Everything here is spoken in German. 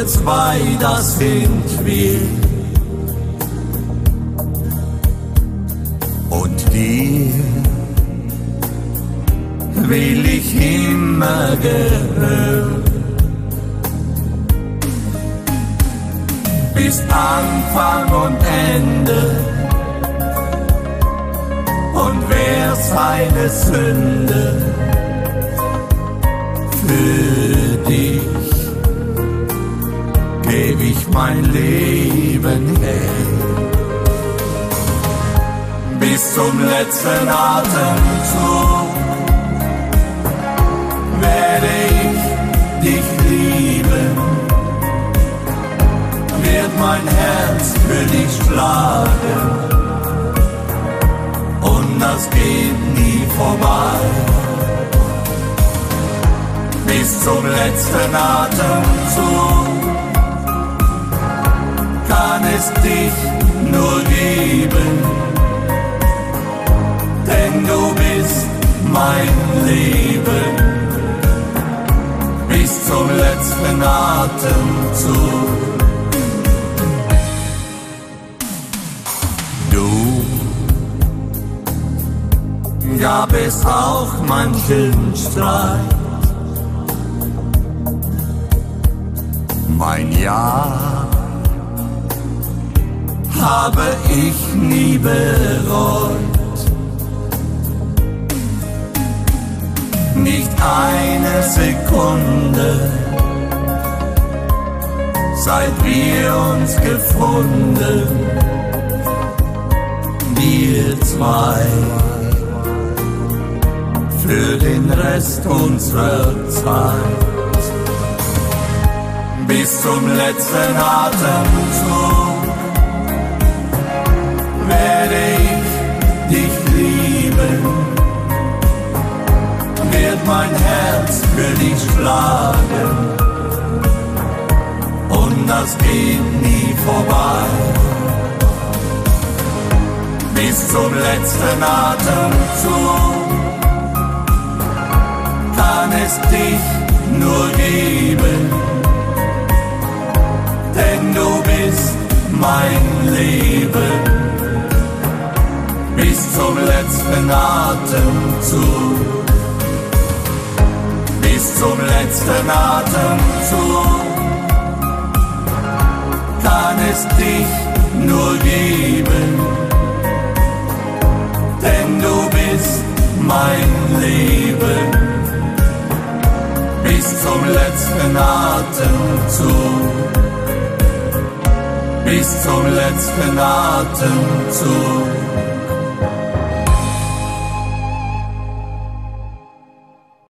zwei, das sind wir. Und dir will ich immer gehören. Bis Anfang und Ende. Und wer seine Sünde für dich, geb ich mein Leben her. Bis zum letzten Atemzug werde ich dich lieben, wird mein Herz für dich schlagen. Und das geht nie vorbei. Bis zum letzten Atemzug kann es dich nur geben, denn du bist mein Leben. Bis zum letzten Atemzug. Gab es auch manchen Streit, mein Ja habe ich nie bereut. Nicht eine Sekunde, seit wir uns gefunden, wir zwei. Für den Rest unserer Zeit. Bis zum letzten Atemzug werde ich dich lieben, wird mein Herz für dich schlagen. Und das geht nie vorbei. Bis zum letzten Atemzug kann es dich nur geben, denn du bist mein Leben. Bis zum letzten Atemzug, bis zum letzten Atemzug kann es dich nur geben, denn du bist mein Leben. Bis zum letzten Atemzug, bis zum letzten Atemzug.